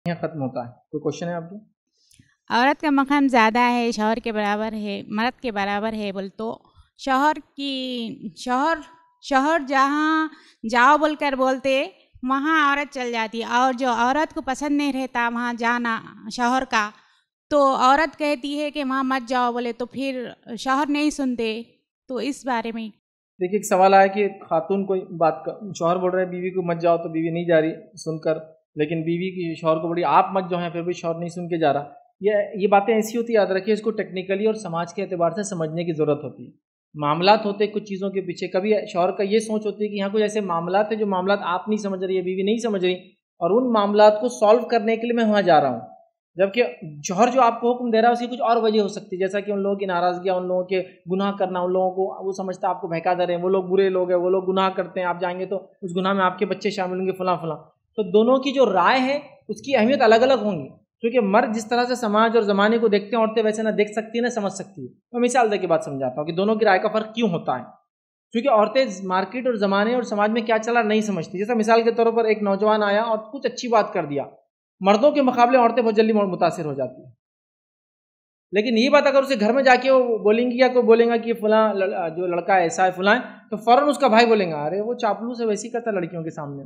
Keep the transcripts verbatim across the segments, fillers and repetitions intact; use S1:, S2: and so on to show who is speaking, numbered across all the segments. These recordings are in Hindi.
S1: यहाँ खत्म होता है। कोई क्वेश्चन है आपके?
S2: औरत का मकाम ज़्यादा है, शौहर के बराबर है, मर्द के बराबर है बोल तो शौहर की शौहर शौहर जहाँ जाओ बोलकर बोलते वहाँ औरत चल जाती है, और जो औरत को पसंद नहीं रहता वहाँ जाना शौहर का, तो औरत कहती है कि वहाँ मत जाओ बोले तो फिर शौहर नहीं सुनते। तो इस बारे में
S1: देखिए, एक सवाल आया कि खातून कोई बात कर, शौहर बोल रहे हैं बीवी को मत जाओ तो बीवी नहीं जा रही सुनकर, लेकिन बीवी की शौहर को बोली आप मत जाओ हैं, फिर भी शौहर नहीं सुन के जा रहा। ये ये बातें ऐसी होती है, याद रखिए, इसको टेक्निकली और समाज के एतबार से समझने की ज़रूरत होती है। मामलात होते हैं कुछ चीज़ों के पीछे, कभी शौहर का ये सोच होती है कि यहाँ कुछ ऐसे मामलात है जो मामलात आप नहीं समझ रही है, बीवी नहीं समझ रही, और उन मामलात को सॉल्व करने के लिए मैं वहाँ जा रहा हूँ। जबकि शौहर जो आपको हुक्म दे रहा है उसकी कुछ और वजह हो सकती है, जैसा कि उन लोगों की नाराज़गियाँ, उन लोगों के गुनाह करना, उन लोगों को वो समझता है आपको बहका दे रहे हैं, वो लोग बुरे लोग हैं, वो लोग गुनाह करते हैं, आप जाएंगे तो उस गुनाह में आपके बच्चे शामिल होंगे, फलां फलां। तो दोनों की जो राय है उसकी अहमियत अलग अलग होंगी, क्योंकि मर्द जिस तरह से समाज और ज़माने को देखते हैं औरतें वैसे ना देख सकती है ना समझ सकती है। मैं मिसाल दे के बात समझाता हूँ कि दोनों की राय का फ़र्क क्यों होता है। क्योंकि औरतें मार्केट और ज़माने और समाज में क्या चला नहीं समझती। जैसा मिसाल के तौर पर एक नौजवान आया और कुछ अच्छी बात कर दिया, मर्दों के मुकाबले औरतें बहुत जल्दी मुतासिर हो जाती हैं। लेकिन ये बात अगर उसे घर में जाके वो बोलेंगी या कोई बोलेगा कि फलां जो लड़का ऐसा है फलां, तो फ़ौरन उसका भाई बोलेगा अरे वो चापलूस है, वैसी करता लड़कियों के सामने।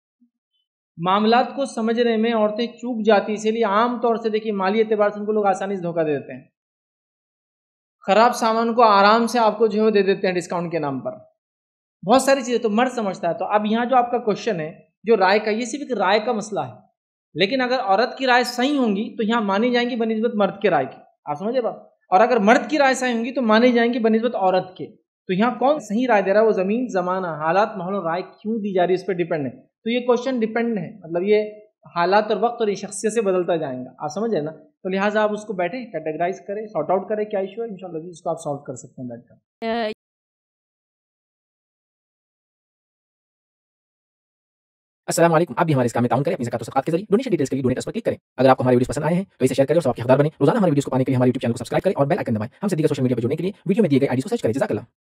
S1: मामलात को समझने में औरतें चूक जाती, इसीलिए आम तौर से देखिए माली एतबार से उनको लोग आसानी से धोखा दे देते हैं। ख़राब सामान को आराम से आपको जो है दे देते हैं डिस्काउंट के नाम पर, बहुत सारी चीज़ें तो मर्द समझता है। तो अब यहाँ जो आपका क्वेश्चन है जो राय का, ये सिर्फ एक राय का मसला है, लेकिन अगर औरत की राय सही होंगी तो यहाँ मानी जाएंगी बनिस्बत मर्द के राय की। आप समझे बात? और अगर मर्द की राय सही होंगी तो मानी जाएंगी बनिस्बत औरत के। तो यहाँ कौन सही राय दे रहा है, वो ज़मीन, ज़माना, हालात, माहौल, राय क्यों दी जा रही है, इस पर डिपेंड है। तो ये क्वेश्चन डिपेंड है, मतलब ये हालात और वक्त और ये शख्सियत से बदलता जाएगा। आप समझ रहे ना? तो लिहाजा आप उसको बैठे कैटेगराइज करें, सॉर्ट आउट करें क्या इशू है, इंशाल्लाह जी इसको आप सॉल्व कर सकते हैं बैठकर।
S3: अस्सलाम वालेकुम। आप भी हमारे इस काम में ताउन करें अपनी ज़कात और सदक़ात के जरिए। डोनेशन डिटेल्स के लिए डोनेट पर क्लिक करें। अगर आपको हमारे वीडियोस पसंद आए हैं तो इसे शेयर करें और सबके हकदार बने। रोजाना हमारे वीडियोस को पाने के लिए हमारे यूट्यूब चैनल को सब्सक्राइब करें और बेल आइकन दबाएं। हमसे दीगर सोशल मीडिया पर जुड़ने के लिए वीडियो में दिए गए आईडी को सर्च करें। जज़ाकल्लाह।